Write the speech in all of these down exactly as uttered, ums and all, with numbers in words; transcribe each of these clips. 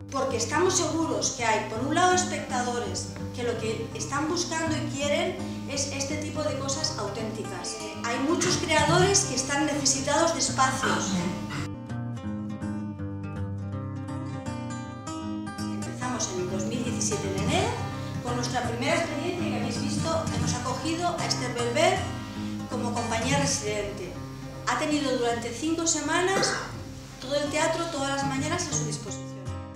porque estamos seguros que hay, por un lado, espectadores que lo que están buscando y quieren es este tipo de cosas auténticas. Eh, hay muchos creadores que están necesitados de espacios. Empezamos en el dos mil diecisiete, en enero, con nuestra primera experiencia que habéis visto. Hemos acogido a Esther Belver como compañía residente. Ha tenido durante cinco semanas todo el teatro, todas las mañanas a su disposición.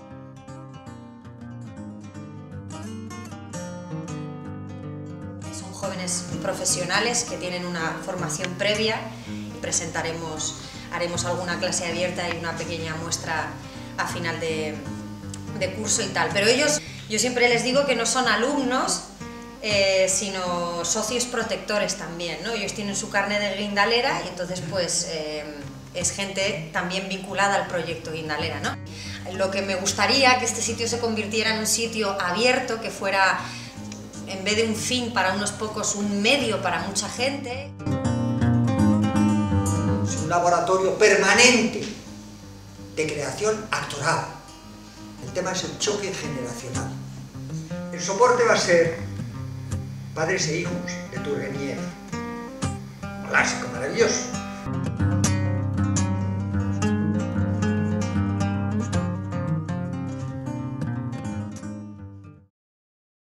Son jóvenes profesionales que tienen una formación previa y presentaremos, haremos alguna clase abierta y una pequeña muestra a final de, de curso y tal. Pero ellos, yo siempre les digo que no son alumnos, eh, sino socios protectores también, ¿no? Ellos tienen su carnet de guindalera y entonces pues eh, es gente también vinculada al proyecto Guindalera, ¿no? Lo que me gustaría que este sitio se convirtiera en un sitio abierto, que fuera, en vez de un fin para unos pocos, un medio para mucha gente. Es un laboratorio permanente de creación actoral. El tema es el choque generacional. El soporte va a ser Padres e hijos, de Turgeniev. Clásico, maravilloso.